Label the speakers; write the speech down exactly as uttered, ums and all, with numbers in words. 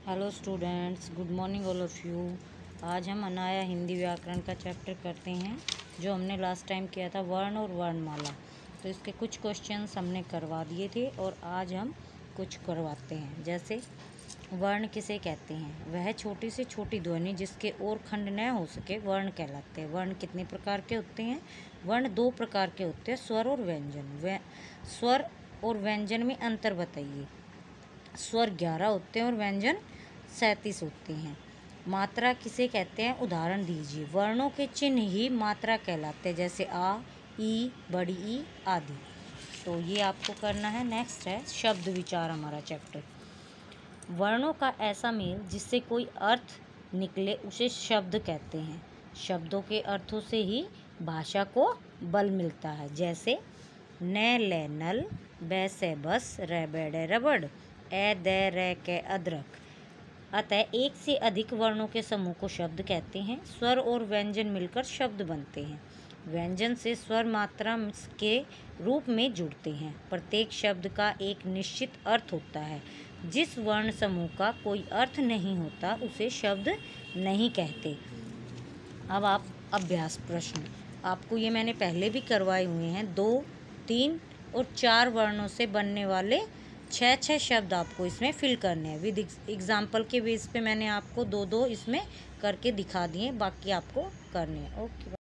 Speaker 1: Hello students, good morning all of you. आज हम अनाया हिंदी व्याकरण का चैप्टर करते हैं जो हमने लास्ट टाइम किया था, वर्ण और वर्णमाला। तो इसके कुछ क्वेश्चंस हमने करवा दिए थे और आज हम कुछ करवाते हैं। जैसे वर्ण किसे कहते हैं? वह छोटी से छोटी ध्वनि जिसके और खंड न हो सके वर्ण कहलाते हैं। वर्ण कितने प्रकार के होते हैं? वर्ण दो प्रकार के होते हैं, स्वर और व्यंजन। वे स्वर और व्यंजन में अंतर बताइए। स्वर ग्यारह होते हैं और व्यंजन सैंतीस होते हैं। मात्रा किसे कहते हैं? उदाहरण दीजिए। वर्णों के चिन्ह ही मात्रा कहलाते हैं, जैसे आ, ई, बड़ी ई आदि। तो ये आपको करना है। नेक्स्ट है शब्द विचार, हमारा चैप्टर। वर्णों का ऐसा मेल जिससे कोई अर्थ निकले उसे शब्द कहते हैं। शब्दों के अर्थों से ही भाषा को बल मिलता है, जैसे न ले नल, बै से बस, रै बैडे रबड़, ए दे रे के अदरक। अतः एक से अधिक वर्णों के समूह को शब्द कहते हैं। स्वर और व्यंजन मिलकर शब्द बनते हैं। व्यंजन से स्वर मात्रा के रूप में जुड़ते हैं। प्रत्येक शब्द का एक निश्चित अर्थ होता है। जिस वर्ण समूह का कोई अर्थ नहीं होता उसे शब्द नहीं कहते। अब आप अभ्यास प्रश्न, आपको ये मैंने पहले भी करवाए हुए हैं। दो, तीन और चार वर्णों से बनने वाले छः छः शब्द आपको इसमें फिल करने हैं। विद एग्जाम्पल के बेस पे मैंने आपको दो दो इसमें करके दिखा दिए, बाकी आपको करने हैं। ओके।